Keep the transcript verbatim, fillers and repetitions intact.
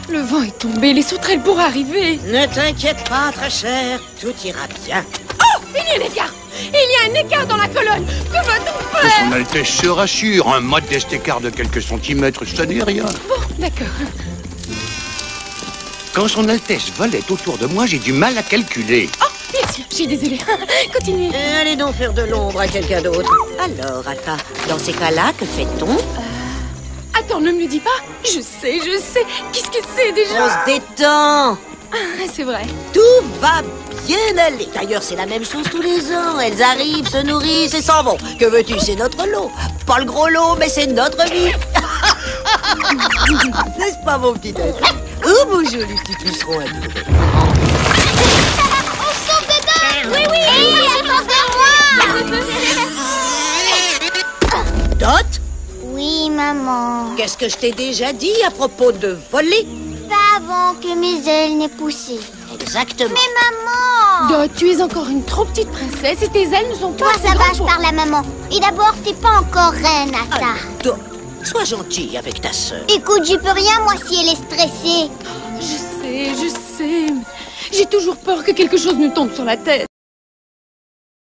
Le vent est tombé, les sauterelles pourraient arriver. Ne t'inquiète pas, très cher, tout ira bien. Oh, il y a un écart. Il y a un écart dans la colonne. Que va-t-on Que faire? son Altesse se rassure, un modeste écart de quelques centimètres, ça n'est rien. Bon, d'accord. Quand son Altesse volait autour de moi, j'ai du mal à calculer. Oh, bien sûr, je suis désolée. Continuez. Euh, allez donc faire de l'ombre à quelqu'un d'autre. Alors, Aka, dans ces cas-là, que fait-on? euh... Attends, ne me le dis pas. Je sais, je sais. Qu'est-ce que c'est On déjà? se détend. Ah, c'est vrai. Tout va bien aller. D'ailleurs, c'est la même chose tous les ans. Elles arrivent, se nourrissent et s'en vont. Que veux-tu, c'est notre lot. Pas le gros lot, mais c'est notre vie. N'est-ce pas, mon petit ami? Oh, mon joli petit puceron adoré. On saute dedans. Oui, oui. Hé, attendez-moi. Dot, Oui, maman. qu'est-ce que je t'ai déjà dit à propos de voler? Pas avant que mes ailes n'aient poussé. Exactement. Mais maman. Dot, tu es encore une trop petite princesse et tes ailes ne sont pas Toi, assez ça va, grandes je pour- parle à maman. Et d'abord, t'es pas encore reine, Aka. Dot, sois gentil avec ta sœur. Écoute, j'y peux rien, moi, si elle est stressée. Je sais, je sais. J'ai toujours peur que quelque chose nous tombe sur la tête.